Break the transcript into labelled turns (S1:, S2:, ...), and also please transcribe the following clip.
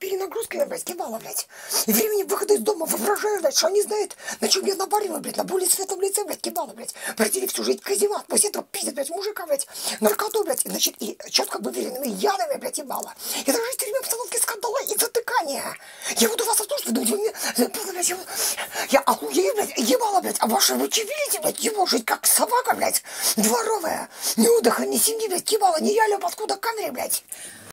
S1: перенагрузками, блядь, ебало, блядь. И времени выхода из дома воображаю, блядь, что они знают, на чем я навариваю, блядь, на более светлом лице, блядь, ебало, блядь. Пройти всю жизнь каземат, после этого пиздят, блядь, мужика, блядь, наркоту, блядь, и, значит, и четко выверенными ядами, блядь, ебало. И даже в время обстановки скандала и затыкания. Я буду вас слушать, вы думаете, вы мне, блядь, я охуею, блядь, ебало, блядь, а ваши вы видите, блядь, ебал, жить как собака, блядь, дворовая, ни отдыха, ни семьи, блядь, ебало, ни я лёб откуда камере, блядь.